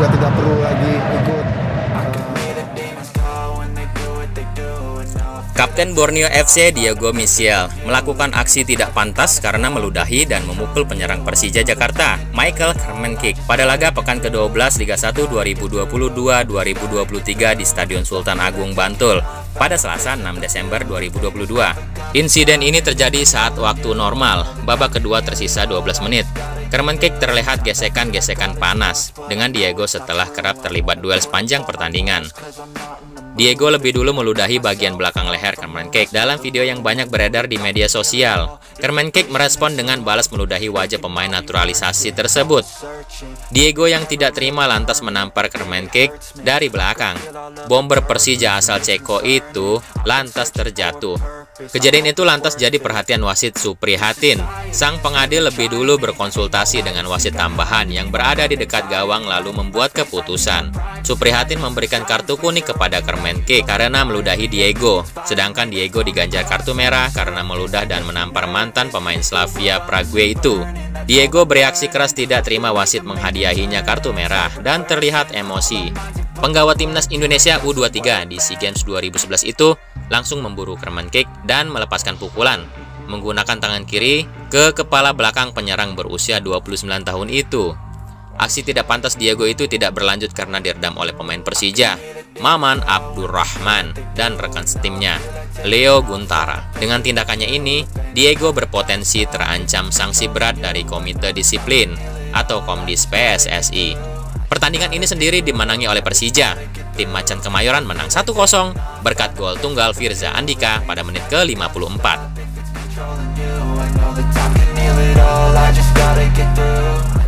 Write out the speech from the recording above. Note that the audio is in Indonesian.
juga tidak perlu lagi ikut. Kapten Borneo FC Diego Michel melakukan aksi tidak pantas karena meludahi dan memukul penyerang Persija Jakarta, Michael Kermenkik, pada laga pekan ke-12 Liga 1 2022-2023 di Stadion Sultan Agung, Bantul, pada Selasa 6 Desember 2022. Insiden ini terjadi saat waktu normal, babak kedua tersisa 12 menit. Kermenkik terlihat gesekan-gesekan panas dengan Diego setelah kerap terlibat duel sepanjang pertandingan. Diego lebih dulu meludahi bagian belakang leher Kermenkik dalam video yang banyak beredar di media sosial. Kermenkik merespon dengan balas meludahi wajah pemain naturalisasi tersebut. Diego yang tidak terima lantas menampar Kermenkik dari belakang. Bomber Persija asal Ceko itu lantas terjatuh. Kejadian itu lantas jadi perhatian wasit Suprihatin. Sang pengadil lebih dulu berkonsultasi dengan wasit tambahan yang berada di dekat gawang lalu membuat keputusan. Suprihatin memberikan kartu kuning kepada Kermenkik karena meludahi Diego, sedangkan Diego diganjar kartu merah karena meludah dan menampar mantan pemain Slavia Prague itu. Diego bereaksi keras tidak terima wasit menghadiahinya kartu merah dan terlihat emosi. Penggawa timnas Indonesia U23 di SEA Games 2011 itu langsung memburu Kermenkik dan melepaskan pukulan menggunakan tangan kiri ke kepala belakang penyerang berusia 29 tahun itu. Aksi tidak pantas Diego itu tidak berlanjut karena diredam oleh pemain Persija, Maman Abdurrahman, dan rekan setimnya, Leo Guntara. Dengan tindakannya ini, Diego berpotensi terancam sanksi berat dari Komite Disiplin atau Komdis PSSI. Pertandingan ini sendiri dimenangi oleh Persija. Tim Macan Kemayoran menang 1-0 berkat gol tunggal Firza Andika pada menit ke-54.